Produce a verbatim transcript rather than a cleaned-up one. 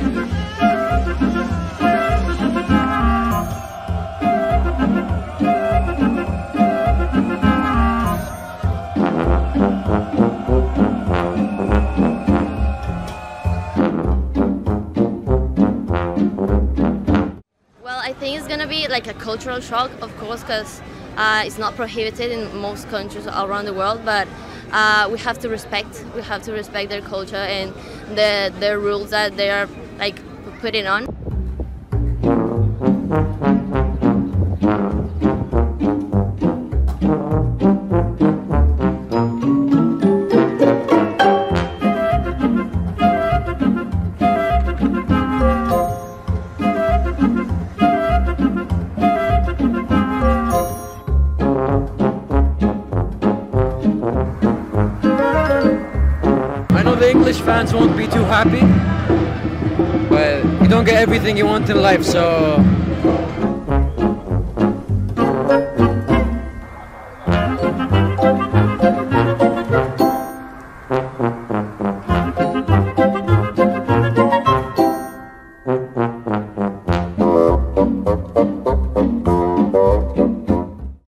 I think it's gonna be like a cultural shock, of course, because uh, it's not prohibited in most countries around the world. But uh, we have to respect. We have to respect their culture and the their rules that they are like putting on. I know the English fans won't be too happy, but you don't get everything you want in life, so